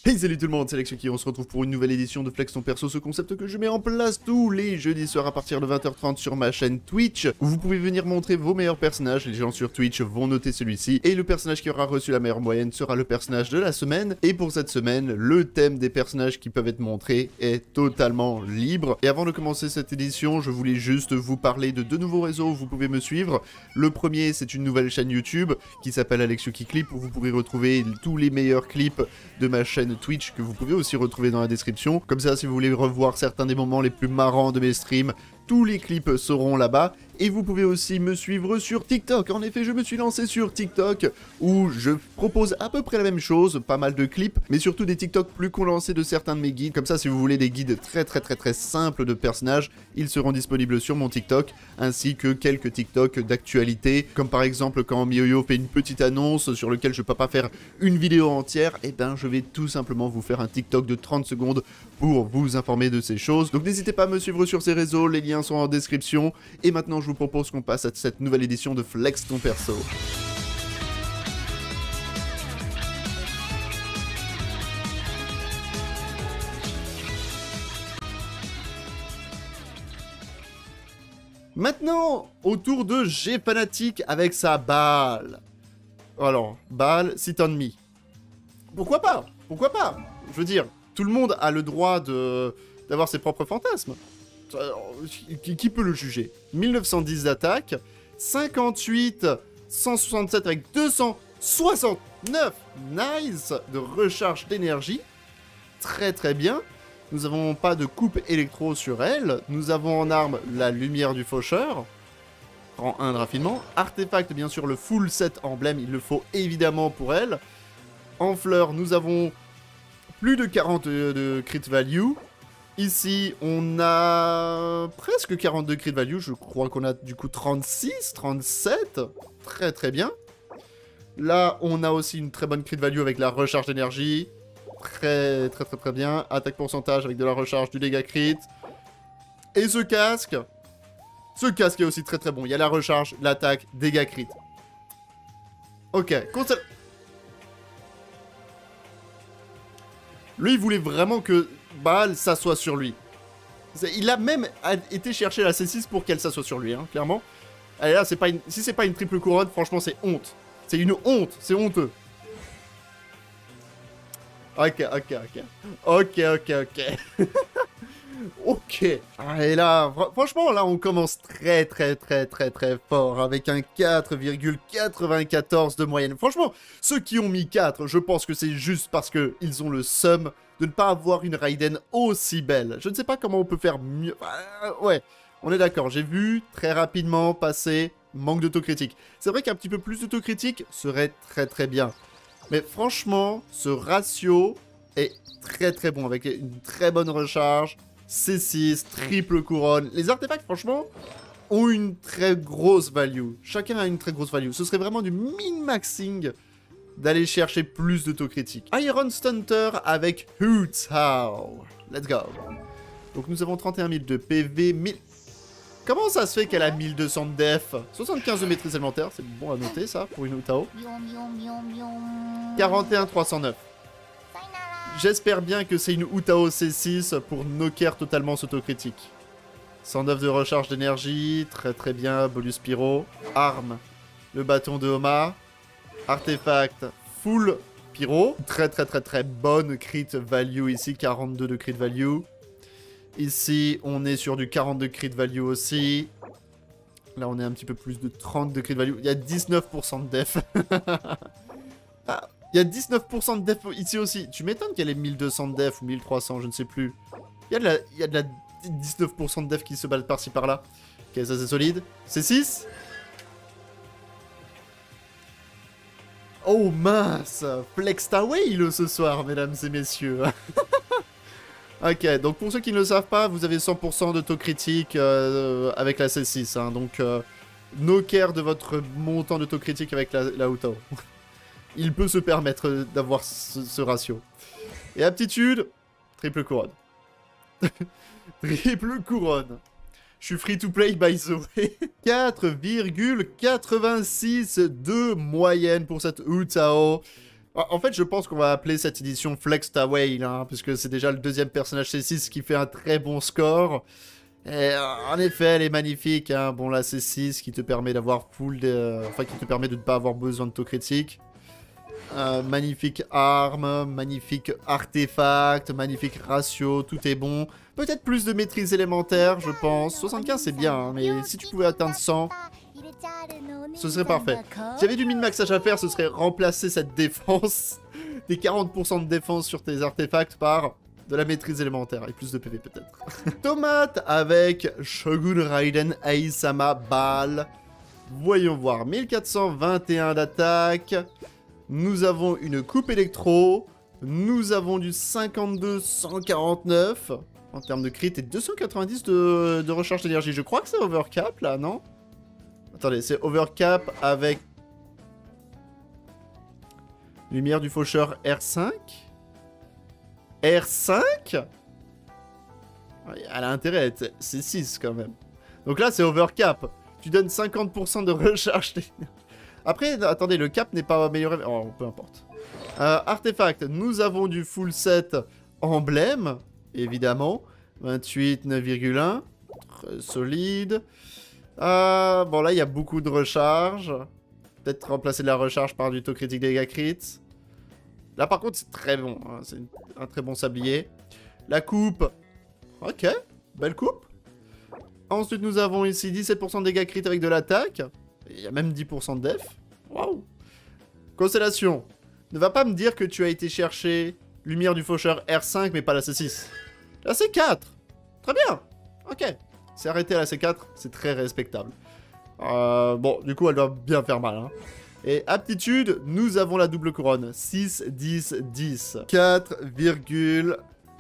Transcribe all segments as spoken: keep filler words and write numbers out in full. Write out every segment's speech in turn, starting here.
Hey salut tout le monde, c'est Alex qui on se retrouve pour une nouvelle édition de Flex ton perso, ce concept que je mets en place tous les jeudis soirs à partir de vingt heures trente sur ma chaîne Twitch, où vous pouvez venir montrer vos meilleurs personnages. Les gens sur Twitch vont noter celui-ci, et le personnage qui aura reçu la meilleure moyenne sera le personnage de la semaine. Et pour cette semaine, le thème des personnages qui peuvent être montrés est totalement libre. Et avant de commencer cette édition, je voulais juste vous parler de deux nouveaux réseaux où vous pouvez me suivre. Le premier, c'est une nouvelle chaîne YouTube qui s'appelle Alexioki Clip, où vous pourrez retrouver tous les meilleurs clips de ma chaîne Twitch que vous pouvez aussi retrouver dans la description. Comme ça, si vous voulez revoir certains des moments les plus marrants de mes streams, tous les clips seront là-bas. Et vous pouvez aussi me suivre sur TikTok. En effet, je me suis lancé sur TikTok où je propose à peu près la même chose, pas mal de clips, mais surtout des TikTok plus condensés de certains de mes guides. Comme ça, si vous voulez des guides très très très très simples de personnages, ils seront disponibles sur mon TikTok, ainsi que quelques TikTok d'actualité, comme par exemple quand MiYoYo fait une petite annonce sur lequel je peux pas faire une vidéo entière, et ben je vais tout simplement vous faire un TikTok de trente secondes pour vous informer de ces choses. Donc n'hésitez pas à me suivre sur ces réseaux, les liens sont en description. Et maintenant, je vous propose qu'on passe à cette nouvelle édition de Flex ton perso. Maintenant, autour de G Fanatic avec sa balle. Alors, balle, sit on me. Pourquoi pas? Pourquoi pas? Je veux dire, tout le monde a le droit de d'avoir ses propres fantasmes. Qui, qui peut le juger? mille neuf cent dix d'attaque, cinquante-huit, cent soixante-sept avec deux cent soixante-neuf, nice, de recharge d'énergie. Très très bien. Nous n'avons pas de coupe électro sur elle. Nous avons en arme la lumière du faucheur. Rang un de raffinement. Artefact, bien sûr, le full set emblème, il le faut évidemment pour elle. En fleur, nous avons plus de quarante de, de crit value. Ici, on a presque quarante-deux crit value. Je crois qu'on a du coup trente-six, trente-sept. Très très bien. Là, on a aussi une très bonne crit value avec la recharge d'énergie. Très très très très bien. Attaque pourcentage avec de la recharge, du dégât crit. Et ce casque. Ce casque est aussi très très bon. Il y a la recharge, l'attaque, dégâts crit. Ok. Constat... Lui, il voulait vraiment que Baal s'assoit sur lui. Il a même été chercher la C six pour qu'elle s'assoie sur lui, hein, clairement. Allez là, c'est pas une... si c'est pas une triple couronne, franchement, c'est honte. C'est une honte, c'est honteux. Ok, ok, ok. Ok, ok, ok. Ok. Et là, fr franchement, là, on commence très, très, très, très, très fort avec un quatre virgule quatre-vingt-quatorze de moyenne. Franchement, ceux qui ont mis quatre, je pense que c'est juste parce qu'ils ont le seum de ne pas avoir une Raiden aussi belle. Je ne sais pas comment on peut faire mieux. Euh, ouais, on est d'accord. J'ai vu très rapidement passer manque d'autocritique. C'est vrai qu'un petit peu plus d'autocritique serait très, très bien. Mais franchement, ce ratio est très, très bon avec une très bonne recharge. C six, triple couronne. Les artefacts, franchement, ont une très grosse value. Chacun a une très grosse value. Ce serait vraiment du min-maxing d'aller chercher plus d'autocritique. Iron Stunter avec Hu Tao. Let's go. Donc nous avons trente et un mille de P V, mille... Comment ça se fait qu'elle a mille deux cents de def? soixante-quinze de maîtrise élémentaire, c'est bon à noter ça pour une Hu Tao. quarante et un trois cent neuf. J'espère bien que c'est une Hu Tao C six pour knocker totalement cet autocritique. cent neuf de recharge d'énergie, très très bien, bonus pyro. Arme, le bâton de Homa. Artefact, full pyro. Très très très très bonne crit value ici, quarante-deux de crit value. Ici, on est sur du quarante de crit value aussi. Là, on est un petit peu plus de trente de crit value. Il y a dix-neuf pour cent de def. Ah. Il y a dix-neuf pour cent de def ici aussi. Tu m'étonnes qu'elle ait mille deux cents de def ou mille trois cents, je ne sais plus. Il y a de la, il y a de la dix-neuf pour cent de def qui se balade par-ci par-là. Ok, ça c'est solide. C six. Oh mince. Flex ta whale ce soir, mesdames et messieurs. Ok, donc pour ceux qui ne le savent pas, vous avez cent pour cent d'autocritique euh, avec la C six. Hein, donc, euh, no care de votre montant d'autocritique avec la, la Hu Tao. Il peut se permettre d'avoir ce, ce ratio. Et aptitude, triple couronne. Triple couronne. Je suis free to play by the way. quatre virgule quatre-vingt-six de moyenne pour cette Hu Tao. En fait, je pense qu'on va appeler cette édition Flex ta Whale, hein, puisque c'est déjà le deuxième personnage C six qui fait un très bon score. Et, en effet, elle est magnifique. Hein. Bon, la C six qui te permet d'avoir full, de... enfin qui te permet de ne pas avoir besoin de taux critique. Euh, magnifique arme, magnifique artefact, magnifique ratio, tout est bon. Peut-être plus de maîtrise élémentaire, je pense. soixante-quinze c'est bien, hein, mais si tu pouvais atteindre cent, ce serait parfait. S'il y avait du min-maxage à faire, ce serait remplacer cette défense, des quarante pour cent de défense sur tes artefacts par de la maîtrise élémentaire, et plus de P V peut-être. Tomate avec Shogun Raiden Aisama Ball. Voyons voir, mille quatre cent vingt et un d'attaque. Nous avons une coupe électro. Nous avons du cinquante-deux cent quarante-neuf en termes de crit et deux cent quatre-vingt-dix de, de recharge d'énergie. Je crois que c'est overcap là, non? Attendez, c'est overcap avec lumière du faucheur R cinq. R cinq? Elle a intérêt à être C six quand même. Donc là, c'est overcap. Tu donnes cinquante pour cent de recharge d'énergie. Après, attendez, le cap n'est pas amélioré. Oh, peu importe. Euh, artefact, nous avons du full set emblème, évidemment. vingt-huit, neuf virgule un. Très solide. Euh, bon, là, il y a beaucoup de recharge. Peut-être remplacer de la recharge par du taux critique dégâts crit. Là, par contre, c'est très bon. Hein. C'est un très bon sablier. La coupe. Ok, belle coupe. Ensuite, nous avons ici dix-sept pour cent de dégâts crit avec de l'attaque. Il y a même dix pour cent de def. Waouh. Constellation. Ne va pas me dire que tu as été chercher lumière du faucheur R cinq, mais pas la C six. La C quatre. Très bien. Ok. C'est arrêté à la C quatre. C'est très respectable. Euh, bon, du coup, elle doit bien faire mal. Hein. Et aptitude, nous avons la double couronne. six, dix, dix. quatre virgule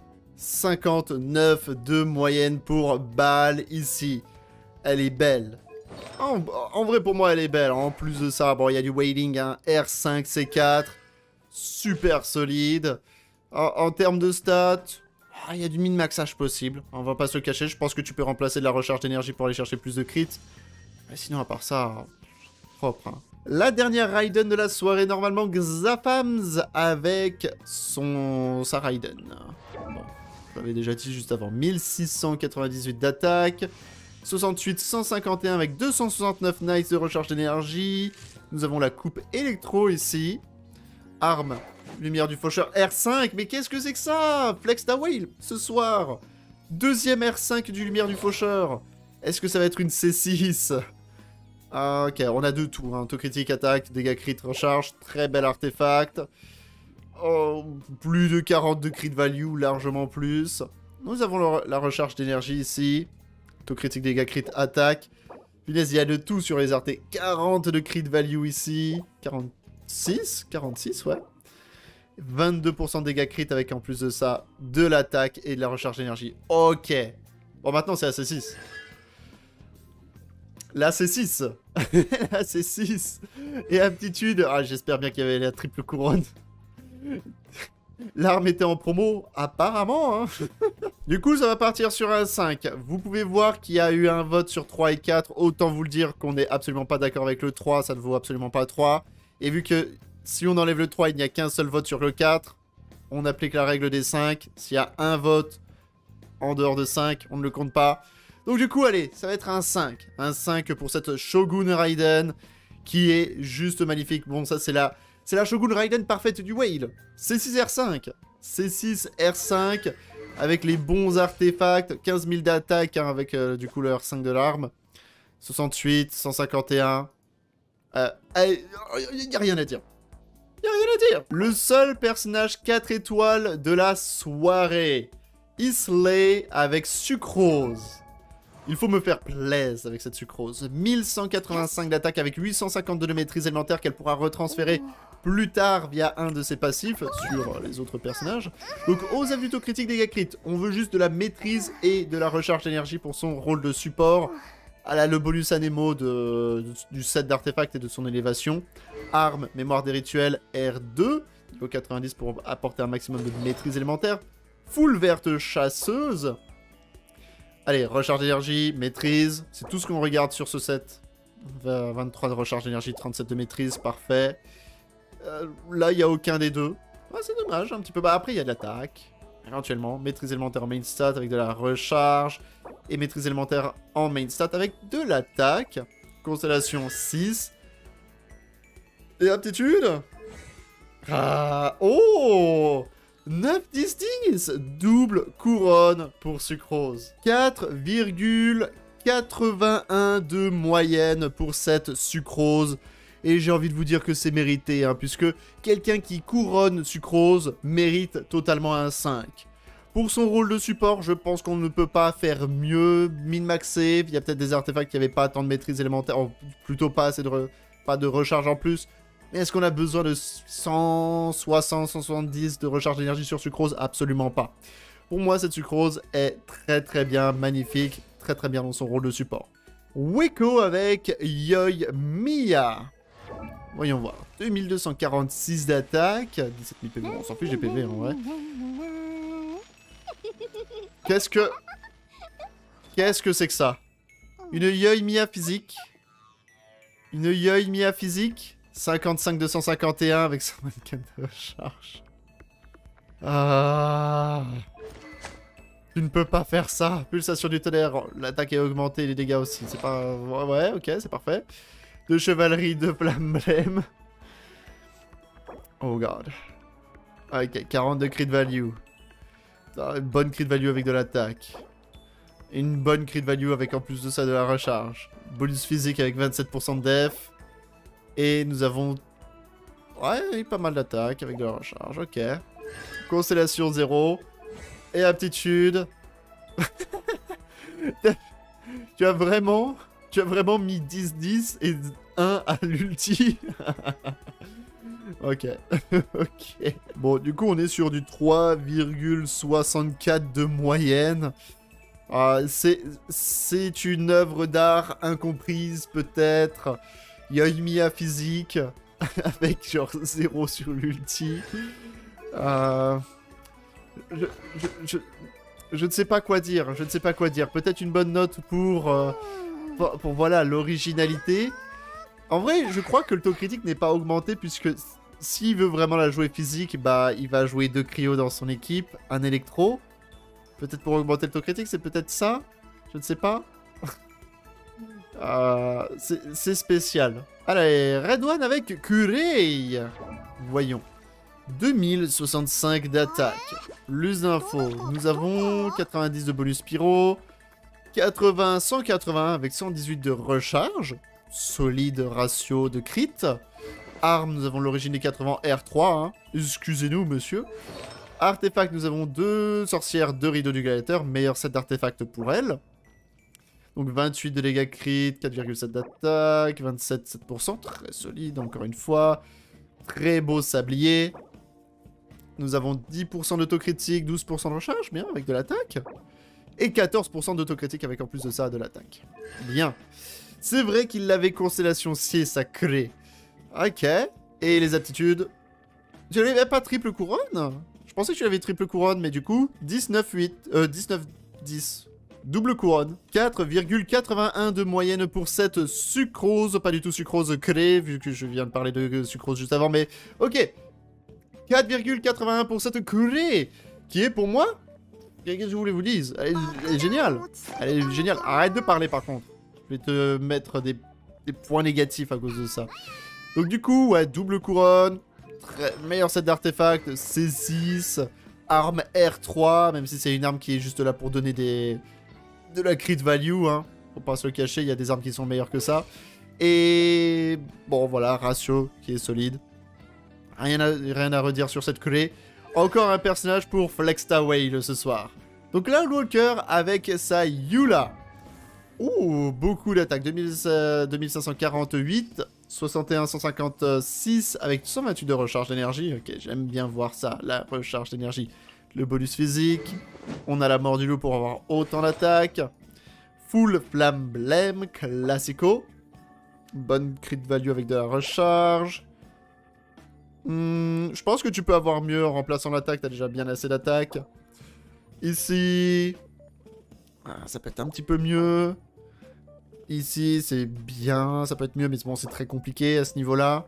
cinquante-neuf de moyenne pour balle ici. Elle est belle. En, en vrai, pour moi, elle est belle. En plus de ça, bon, il y a du weighting, hein, R cinq, C quatre. Super solide. En, en termes de stats, il ah, y a du min-maxage possible. On va pas se le cacher. Je pense que tu peux remplacer de la recharge d'énergie pour aller chercher plus de crits. Mais sinon, à part ça, propre. Hein. La dernière Raiden de la soirée, normalement, Xaphams avec son sa Raiden. Bon, je l'avais déjà dit juste avant. mille six cent quatre-vingt-dix-huit d'attaque. soixante-huit, cent cinquante et un avec deux cent soixante-neuf nice de recharge d'énergie. Nous avons la coupe électro ici. Arme, lumière du faucheur R cinq. Mais qu'est-ce que c'est que ça? Flex ta Whale ce soir. Deuxième R cinq du lumière du faucheur. Est-ce que ça va être une C six? Ah, ok, on a de tout. Hein. Taux critique, attaque, dégâts crit, recharge. Très bel artefact. Oh, plus de quarante de crit value, largement plus. Nous avons le, la recharge d'énergie ici. Taux critique, dégâts crit, attaque. Punaise, il y a de tout sur les artés. quarante de crit value ici. quarante-six quarante-six, ouais. vingt-deux pour cent de dégâts crit avec en plus de ça de l'attaque et de la recharge d'énergie. Ok. Bon, maintenant c'est la C six. La C six. La C six. Et aptitude. Ah, j'espère bien qu'il y avait la triple couronne. L'arme était en promo, apparemment. Hein. Du coup, ça va partir sur un cinq. Vous pouvez voir qu'il y a eu un vote sur trois et quatre. Autant vous le dire qu'on n'est absolument pas d'accord avec le trois. Ça ne vaut absolument pas trois. Et vu que si on enlève le trois, il n'y a qu'un seul vote sur le quatre, on applique la règle des cinq. S'il y a un vote en dehors de cinq, on ne le compte pas. Donc du coup, allez, ça va être un cinq. Un cinq pour cette Shogun Raiden qui est juste magnifique. Bon, ça, c'est la... C'est la Shogun Raiden parfaite du Whale. C six R cinq. C six R cinq avec les bons artefacts. quinze mille d'attaque hein, avec euh, du coup le R cinq de l'arme. soixante-huit, cent cinquante et un. Il euh, n'y a rien à dire. Il n'y a rien à dire. Le seul personnage quatre étoiles de la soirée. Isley avec Sucrose. Il faut me faire plaisir avec cette Sucrose. mille cent quatre-vingt-cinq d'attaque avec huit cent cinquante de maîtrise élémentaire qu'elle pourra retransférer plus tard via un de ses passifs sur les autres personnages. Donc aux avuto critiques dégâts crit, on veut juste de la maîtrise et de la recharge d'énergie pour son rôle de support. Elle a le bonus anémo de, de, du set d'artefacts et de son élévation. Arme, mémoire des rituels, R deux, niveau quatre-vingt-dix pour apporter un maximum de maîtrise élémentaire. Full verte chasseuse. Allez, recharge d'énergie, maîtrise, c'est tout ce qu'on regarde sur ce set. vingt-trois de recharge d'énergie, trente-sept de maîtrise, parfait. Euh, là, il n'y a aucun des deux. Ouais, c'est dommage, un petit peu. Bah, après, il y a de l'attaque. Éventuellement, maîtrise élémentaire en main stat avec de la recharge. Et maîtrise élémentaire en main stat avec de l'attaque. Constellation six. Et aptitude. Ah, oh neuf, dix, dix. Double couronne pour sucrose. quatre virgule quatre-vingt-un de moyenne pour cette sucrose. Et j'ai envie de vous dire que c'est mérité, hein, puisque quelqu'un qui couronne sucrose mérite totalement un cinq. Pour son rôle de support, je pense qu'on ne peut pas faire mieux, min-maxé. Il y a peut-être des artefacts qui n'avaient pas tant de maîtrise élémentaire, oh, plutôt pas assez de, re... pas de recharge en plus. Mais est-ce qu'on a besoin de cent soixante, cent soixante-dix de recharge d'énergie sur sucrose? Absolument pas. Pour moi, cette sucrose est très très bien, magnifique, très très bien dans son rôle de support. Weko avec Yoimiya. Voyons voir. deux mille deux cent quarante-six d'attaque. dix-sept mille P V. On s'en fiche des P V en vrai. Qu'est-ce que... Qu'est-ce que c'est que ça? Une Yoimiya physique. Une Yoimiya physique. cinquante-cinq deux cent cinquante et un avec cent vingt-quatre de recharge. Ah... Tu ne peux pas faire ça. Pulsation du tonnerre. L'attaque est augmentée, les dégâts aussi. C'est pas... Ouais, ok, c'est parfait. De chevalerie, de flamme-blême. Oh god. Ok, quarante de crit value. Une bonne crit value avec de l'attaque. Une bonne crit value avec en plus de ça de la recharge. Bonus physique avec vingt-sept pour cent de def. Et nous avons... Ouais, pas mal d'attaque avec de la recharge, ok. Constellation zéro. Et aptitude. Tu as vraiment... Tu as vraiment mis dix dix et un à l'ulti. Ok. Ok. Bon, du coup, on est sur du trois virgule soixante-quatre de moyenne. Euh, c'est une œuvre d'art incomprise, peut-être. Yoimiya physique. Avec genre zéro sur l'ulti. Euh... Je, je, je, je ne sais pas quoi dire. Je ne sais pas quoi dire. Peut-être une bonne note pour... Euh... Pour, pour, voilà, l'originalité. En vrai, je crois que le taux critique n'est pas augmenté, puisque s'il veut vraiment la jouer physique, bah, il va jouer deux cryo dans son équipe, un électro. Peut-être pour augmenter le taux critique, c'est peut-être ça. Je ne sais pas. euh, c'est spécial. Allez, Red One avec Kurei. Voyons. deux mille soixante-cinq d'attaque. Plus d'infos. Nous avons quatre-vingt-dix de bonus pyro. quatre-vingts, cent quatre-vingts avec cent dix-huit de recharge. Solide ratio de crit. Arme, nous avons l'origine des quatre-vingts R trois. Hein. Excusez-nous, monsieur. Artefact, nous avons deux sorcières, deux rideaux du gladiateur. Meilleur set d'artefacts pour elle. Donc vingt-huit de dégâts crit, quatre virgule sept d'attaque, vingt-sept, sept pour cent. Très solide, encore une fois. Très beau sablier. Nous avons dix pour cent d'autocritique, douze pour cent de recharge. Bien, avec de l'attaque. Et quatorze pour cent d'autocritique avec en plus de ça de l'attaque. Bien. C'est vrai qu'il l'avait constellation six sacré. Ok. Et les aptitudes. Tu n'avais pas triple couronne? Je pensais que tu avais triple couronne, mais du coup, dix-neuf huit. Euh, dix-neuf dix. Double couronne. quatre virgule quatre-vingt-un de moyenne pour cette sucrose. Pas du tout sucrose crée, vu que je viens de parler de sucrose juste avant, mais... Ok. quatre virgule quatre-vingt-un pour cette crée. Qui est pour moi... Qu'est-ce que je voulais vous dire? Elle est, elle est géniale. Elle est géniale. Arrête de parler par contre. Je vais te mettre des, des points négatifs à cause de ça. Donc du coup, ouais, double couronne. Très, meilleur set d'artefacts. C six. Arme R trois. Même si c'est une arme qui est juste là pour donner des... de la crit value. Hein. Faut pas se le cacher, il y a des armes qui sont meilleures que ça. Et... Bon voilà, ratio qui est solide. Rien à, rien à redire sur cette clé. Encore un personnage pour Flexta Whale ce soir. Donc Cloud Walker avec sa Eula. Ouh, beaucoup d'attaques. deux mille cinq cent quarante-huit, soixante et un cent cinquante-six avec cent vingt-huit de recharge d'énergie. Ok, j'aime bien voir ça, la recharge d'énergie. Le bonus physique. On a la mort du loup pour avoir autant d'attaques. Full flamme blême, classico. Bonne crit value avec de la recharge. Hmm, je pense que tu peux avoir mieux en remplaçant l'attaque, t'as déjà bien assez d'attaque. Ici... Ah, ça peut être un petit peu mieux. Ici, c'est bien, ça peut être mieux, mais bon, c'est très compliqué à ce niveau-là.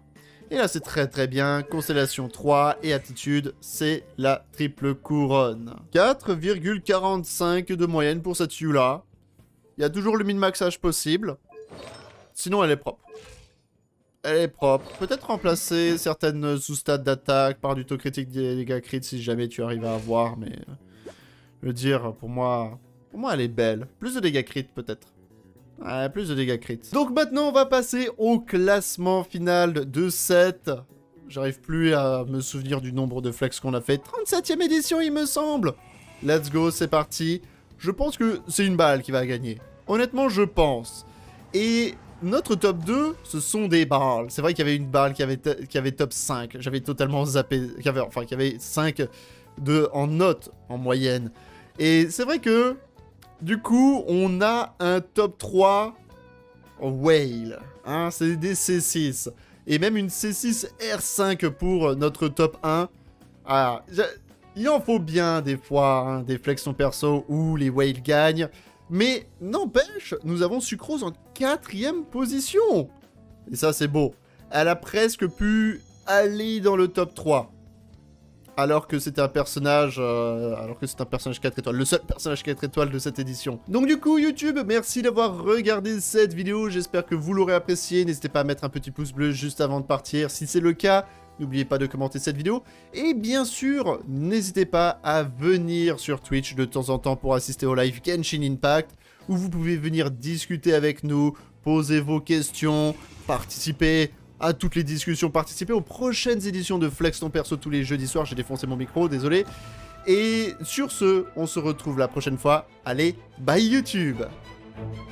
Et là, c'est très très bien. Constellation trois et attitude, c'est la triple couronne. quatre virgule quarante-cinq de moyenne pour cette Eula. Il y a toujours le min-maxage possible. Sinon, elle est propre. Elle est propre. Peut-être remplacer certaines sous-stats d'attaque par du taux critique des dégâts crits si jamais tu arrives à avoir, mais... Je veux dire, pour moi... Pour moi, elle est belle. Plus de dégâts crits, peut-être. Ouais, plus de dégâts crits. Donc maintenant, on va passer au classement final de cette... J'arrive plus à me souvenir du nombre de flex qu'on a fait. trente-septième édition, il me semble. Let's go, c'est parti. Je pense que c'est une balle qui va gagner. Honnêtement, je pense. Et... Notre top deux, ce sont des balles. C'est vrai qu'il y avait une balle qui avait, qui avait top cinq. J'avais totalement zappé. Qui avait, enfin, qui avait cinq de, en note en moyenne. Et c'est vrai que, du coup, on a un top trois whale. Hein, c'est des C six. Et même une C six R cinq pour notre top un. Ah, il en faut bien des fois, hein, des flexions perso où les whales gagnent. Mais n'empêche, nous avons Sucrose en quatrième position. Et ça, c'est beau. Elle a presque pu aller dans le top trois. Alors que c'était un personnage... Euh, alors que c'est un personnage quatre étoiles. Le seul personnage quatre étoiles de cette édition. Donc du coup, YouTube, merci d'avoir regardé cette vidéo. J'espère que vous l'aurez appréciée. N'hésitez pas à mettre un petit pouce bleu juste avant de partir. Si c'est le cas... N'oubliez pas de commenter cette vidéo. Et bien sûr, n'hésitez pas à venir sur Twitch de temps en temps pour assister au live Genshin Impact, où vous pouvez venir discuter avec nous, poser vos questions, participer à toutes les discussions, participer aux prochaines éditions de Flex ton perso tous les jeudis soirs. J'ai défoncé mon micro, désolé. Et sur ce, on se retrouve la prochaine fois. Allez, bye YouTube!